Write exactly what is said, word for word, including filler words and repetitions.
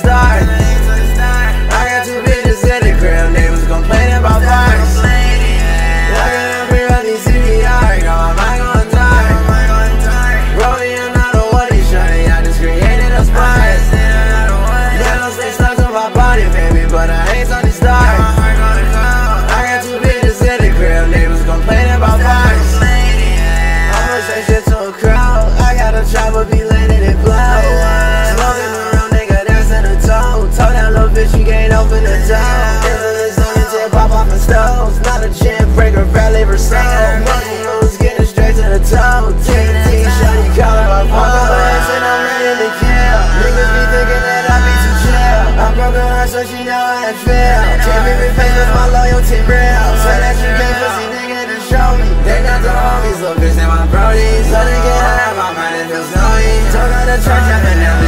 start. I got two bitches in the crib, neighbors complaining about bars. Look at them free up these C D R, got my mind going dark. Rolling another one, he's shutting, I just created a spot. Never stay stuck to my body, baby, but I ain't on the start. I got two bitches in the crib, neighbors complaining about bars. I'ma say shit to a crowd, I got a chopper, be landing it blow. Smoking the real nigga, that's in the toe. Told that little bitch you can't open the door. It's on your tip, pop off the stoves. Not a chin breaker, fat liver soul. Money moves, getting straight to the toe. T N T, shawty calling my phone. I'm and I'm ready to kill. Niggas be thinking that I be too chill. I broke her heart so she know how it feel. Can't be replaced with my loyalty real. Say that you can't pussy nigga to show me. They not the homies, little bitch, they my brodies. So they get high, my mind it feels snowy. Told her the church, I've been down.